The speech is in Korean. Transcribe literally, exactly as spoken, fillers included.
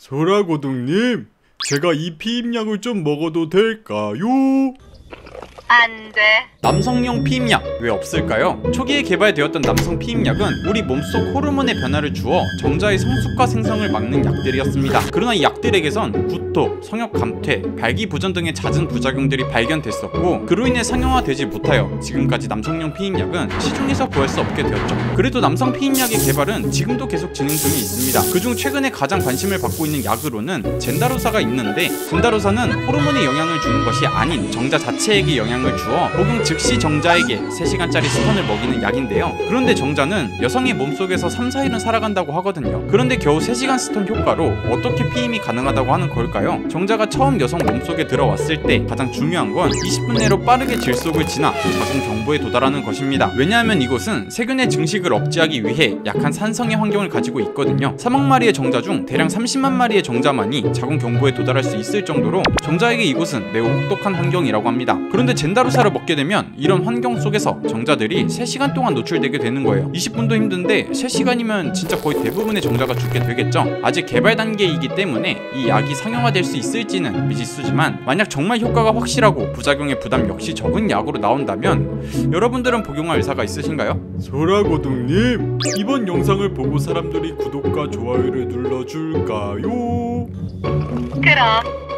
소라고등님, 제가 이 피임약을 좀 먹어도 될까요? 안 돼. 남성용 피임약 왜 없을까요? 초기에 개발되었던 남성 피임약은 우리 몸속 호르몬의 변화를 주어 정자의 성숙과 생성을 막는 약들이었습니다. 그러나 이 약들에게선 구토, 성욕 감퇴, 발기부전 등의 잦은 부작용들이 발견됐었고, 그로 인해 상용화되지 못하여 지금까지 남성용 피임약은 시중에서 구할 수 없게 되었죠. 그래도 남성 피임약의 개발은 지금도 계속 진행 중에 있습니다. 그중 최근에 가장 관심을 받고 있는 약으로는 젠다로사가 있는데, 젠다로사는 호르몬에 영향을 주는 것이 아닌 정자 자체에게 영향을 주어 복용 즉시 정자에게 세 시간짜리 스턴을 먹이는 약인데요. 그런데 정자는 여성의 몸속에서 삼, 사 일은 살아간다고 하거든요. 그런데 겨우 세 시간 스턴 효과로 어떻게 피임이 가능하다고 하는 걸까요? 정자가 처음 여성 몸속에 들어왔을 때 가장 중요한 건 이십 분 내로 빠르게 질속을 지나 자궁 경부에 도달하는 것입니다. 왜냐하면 이곳은 세균의 증식을 억제하기 위해 약한 산성의 환경을 가지고 있거든요. 삼억 마리의 정자 중 대략 삼십만 마리의 정자만이 자궁 경부에 도달할 수 있을 정도로 정자에게 이곳은 매우 혹독한 환경이라고 합니다. 그런데 젠다로사를 먹게 되면 이런 환경 속에서 정자들이 세 시간 동안 노출되게 되는 거예요. 이십 분도 힘든데 세 시간이면 진짜 거의 대부분의 정자가 죽게 되겠죠. 아직 개발 단계이기 때문에 이 약이 상용화될 수 있을지는 미지수지만, 만약 정말 효과가 확실하고 부작용의 부담 역시 적은 약으로 나온다면 여러분들은 복용할 의사가 있으신가요? 소라고등님, 이번 영상을 보고 사람들이 구독과 좋아요를 눌러줄까요? 그럼